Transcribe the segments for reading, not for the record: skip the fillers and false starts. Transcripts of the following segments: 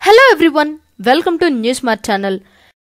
Hello everyone, welcome to NewsMart channel.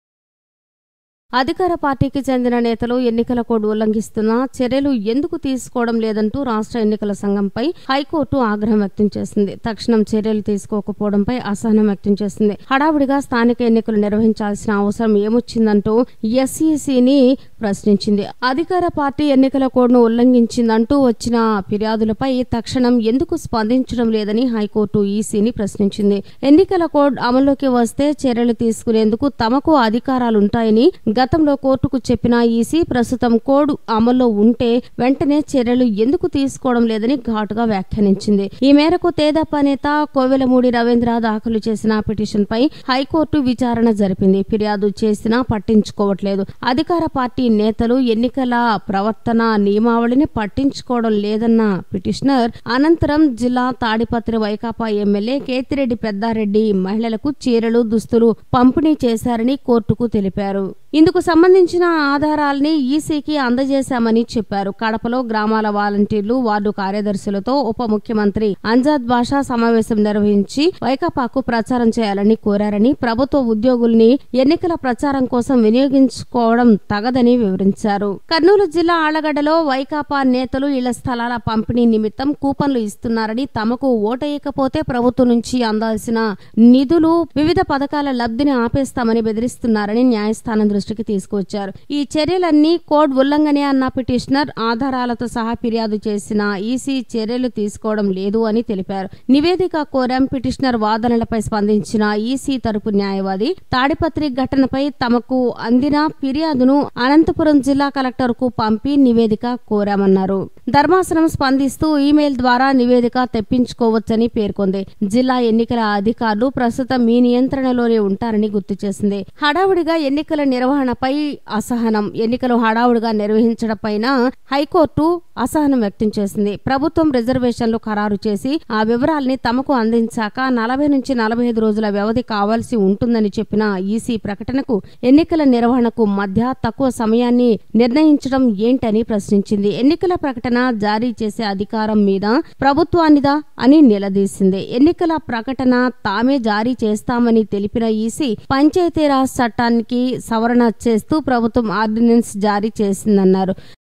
అధికార పార్టీకి చెందిన నేతలు ఎన్నికల కోడ్ ఉల్లంఘిస్తున్న చర్యలు ఎందుకు తీసుకోవడం లేదంటూ రాష్ట్ర ఎన్నికల సంఘంపై హైకోర్టు ఆగ్రహం వ్యక్తం చేసింది. తక్షణం చర్యలు తీసుకోకపోవడంపై అసహనం వ్యక్తం చేసింది. హడావుడిగా స్థానిక ఎన్నికలు నిర్వహించాల్సిన అవసరం ఏమొచ్చిందంటూ ఎస్ఈసిని ప్రశ్నించింది. అధికార పార్టీ ఎన్నికల కోడ్ను ఉల్లంఘించిందంటూ వచ్చిన ఫిర్యాదులపై తక్షణం ఎందుకు స్పందించడం లేదని హైకోర్టు ఈసీని ప్రశ్నించింది. ఎన్నికల కోడ్ అమల్లోకి వస్తే చర్యలు తీసుకునేందుకు తమకు అధికారాలుంటాయని గతంలో కోర్టుకు చెప్పిన ఈసీ ప్రస్తుతం కోడ్ అమల్లో ఉంటే వెంటనే చర్యలు ఎందుకు తీసుకోవడం లేదని ఘాటుగా వ్యాఖ్యానించింది. ఈ మేరకు తెదేపా నేత కోవెలమూడి రవీంద్ర దాఖలు చేసిన పిటిషన్పై హైకోర్టు విచారణ జరిపింది. ఫిర్యాదు చేసినా పట్టించుకోవట్లేదు. అధికార పార్టీ నేతలు ఎన్నికల ప్రవర్తన నియమావళిని పట్టించుకోవడం లేదన్న పిటిషనర్ అనంతరం జిల్లా తాడిపత్రి వైకాపా ఎమ్మెల్యే కేతిరెడ్డి పెద్దారెడ్డి మహిళలకు చీరలు, దుస్తులు పంపిణీ చేశారని కోర్టుకు తెలిపారు. ఇందుకు సంబంధించిన ఆధారాల్ని ఈసీకి అందజేశామని చెప్పారు. కడపలో గ్రామాల వాలంటీర్లు, వార్డు కార్యదర్శులతో ఉప ముఖ్యమంత్రి అంజాద్ బాషా సమావేశం నిర్వహించి వైకాపాకు ప్రచారం చేయాలని కోరారని, ప్రభుత్వ ఉద్యోగుల్ని ఎన్నికల ప్రచారం కోసం వినియోగించుకోవడం తగదని వివరించారు. కర్నూలు జిల్లా ఆళ్లగడ్డలో వైకాపా నేతలు ఇళ్ల స్థలాల పంపిణీ నిమిత్తం కూపన్లు ఇస్తున్నారని, తమకు ఓటేయకపోతే ప్రభుత్వం నుంచి అందాల్సిన నిధులు, వివిధ పథకాల లబ్ధిని ఆపేస్తామని బెదిరిస్తున్నారని న్యాయస్థానం దృష్టికి తీసుకువచ్చారు. ఈ చర్యలన్నీ కోడ్ ఉల్లంఘనే అన్న పిటిషనర్ ఆధారాలతో సహా ఫిర్యాదు చేసిన ఈసీ చర్యలు తీసుకోవడం లేదు అని తెలిపారు. నివేదిక కోరాం. పిటిషనర్ వాదనలపై స్పందించిన ఈసీ తరపు న్యాయవాది తాడిపత్రి ఘటనపై తమకు అందిన ఫిర్యాదును అనంతపురం జిల్లా కలెక్టర్ కు పంపి నివేదిక కోరామన్నారు. ధర్మాసనం స్పందిస్తూ ఈమెయిల్ ద్వారా నివేదిక తెప్పించుకోవచ్చని పేర్కొంది. జిల్లా ఎన్నికల అధికారులు ప్రస్తుతం మీ నియంత్రణలోనే ఉంటారని గుర్తు చేసింది. హడావుడిగా ఎన్నికల నిర్వహణపై అసహనం, ఎన్నికలు హడావుడిగా నిర్వహించడంపైన హైకోర్టు అసహనం వ్యక్తం చేసింది. ప్రభుత్వం రిజర్వేషన్లు ఖరారు చేసి ఆ వివరాల్ని తమకు అందించాక 40 నుంచి 45 రోజుల వ్యవధి కావాల్సి ఉంటుందని చెప్పిన ఈసీ ప్రకటనకు ఎన్నికల నిర్వహణకు మధ్య తక్కువ సమయాన్ని నిర్ణయించడం ఏంటని ప్రశ్నించింది. ఎన్నికల ప్రకటన జారీ చేసే అధికారం మీద ప్రభుత్వానిదా అని నిలదీసింది. ఎన్నికల ప్రకటన తామే జారీ చేస్తామని తెలిపిన ఈసీ పంచాయతీరాజ్ చట్టానికి సవరణ చేస్తూ ప్రభుత్వం ఆర్డినెన్స్ జారీ చేసిందన్నారు.